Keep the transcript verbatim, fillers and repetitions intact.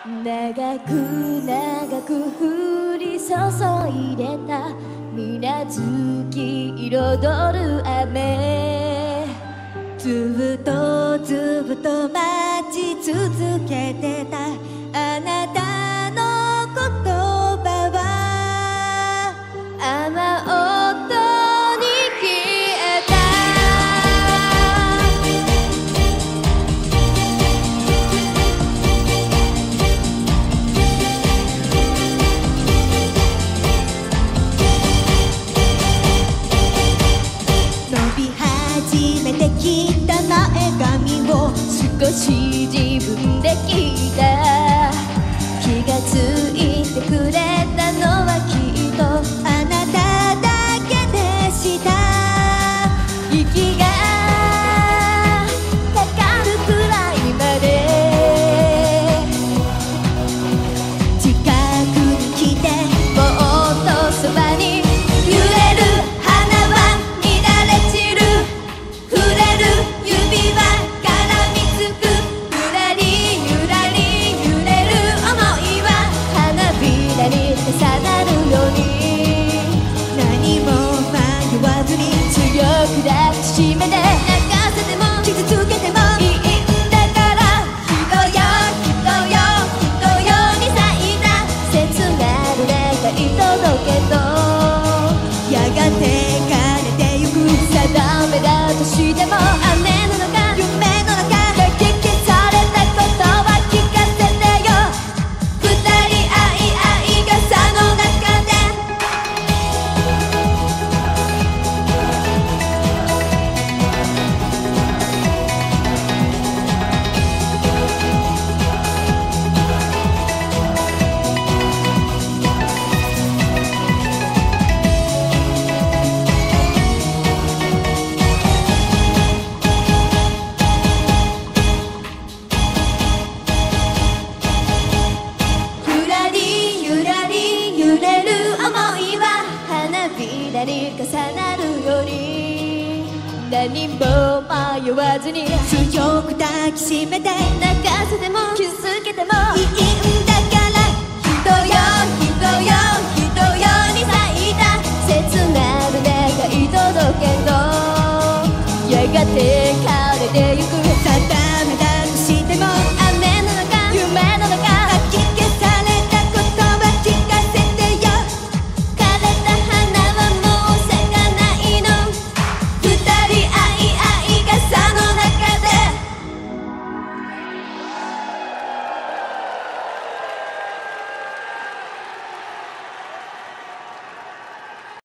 長く長く降り注いでた水無月彩る雨、 ずっとずっと待ち続けてたあなたの言葉は雨音に消えた。 伸び始めてきた前髪を少し自分で聞いた。気がついてくれたのはきっとあなただけでした。 息がかかるくらいまで近くに来てもっとそばに揺れる花は乱れ散る、触れる指は絡みつく、ゆらりゆらり揺れる想いは花びらに重なるように、 何も迷わずに強く抱きしめて泣かせても傷つけてもいいんだから、人よ人よ人よに咲いた切なる願い届けと、 やがて枯れてゆく定めだとしても雨の中夢の中かき消されたことは聞かせてよ、二人愛愛傘の中でゆらりゆらり揺れる想いは花びらに重なるように、何も迷わずに強く抱きしめて泣かせても傷つけてもいいんだから人よ人よ人よに咲いた切なる願い届けと、やがて